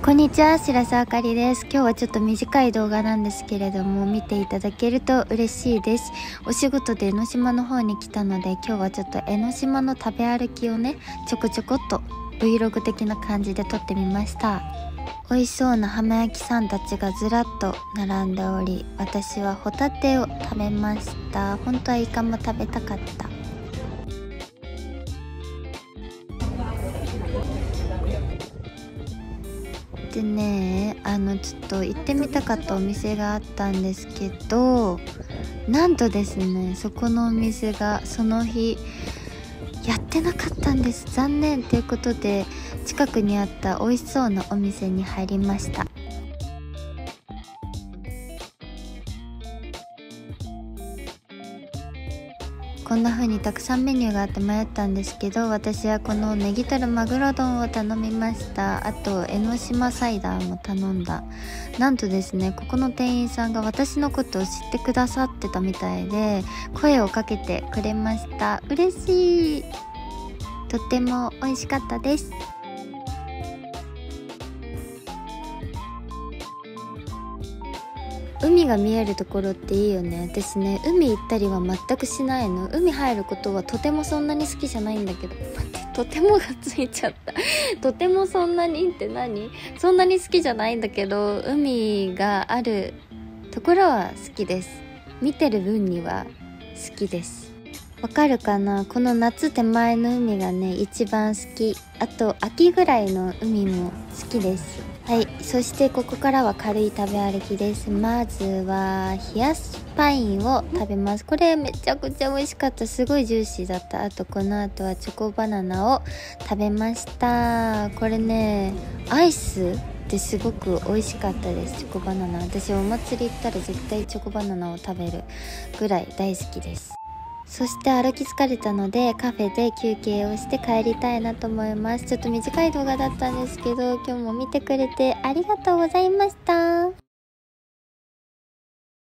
こんにちは、白澤あかりです。今日はちょっと短い動画なんですけれども、見ていただけると嬉しいです。お仕事で江ノ島の方に来たので、今日はちょっと江ノ島の食べ歩きをね、ちょこちょこっと Vlog 的な感じで撮ってみました。美味しそうな浜焼きさんたちがずらっと並んでおり、私はホタテを食べました。本当はイカも食べたかった。でね、ちょっと行ってみたかったお店があったんですけど、なんとですね、そこのお店がその日やってなかったんです。残念ということで、近くにあった美味しそうなお店に入りました。こんな風にたくさんメニューがあって迷ったんですけど、私はこのネギトロマグロ丼を頼みました。あと江ノ島サイダーも頼んだ。なんとですね、ここの店員さんが私のことを知ってくださってたみたいで、声をかけてくれました。嬉しい。とっても美味しかったです。海が見えるところっていいよね。私ね、海行ったりは全くしないの。海入ることはとてもそんなに好きじゃないんだけど、待って、とてもがついちゃったとてもそんなにって何？そんなに好きじゃないんだけど、海があるところは好きです。見てる分には好きです。わかるかな？この夏手前の海がね、一番好き。あと秋ぐらいの海も好きです。はい、そしてここからは軽い食べ歩きです。まずは冷やしパインを食べます。これめちゃくちゃ美味しかった。すごいジューシーだった。あとこの後はチョコバナナを食べました。これね、アイスってすごく美味しかったです。チョコバナナ、私お祭り行ったら絶対チョコバナナを食べるぐらい大好きです。そして歩き疲れたのでカフェで休憩をして帰りたいなと思います。ちょっと短い動画だったんですけど、今日も見てくれてありがとうございました。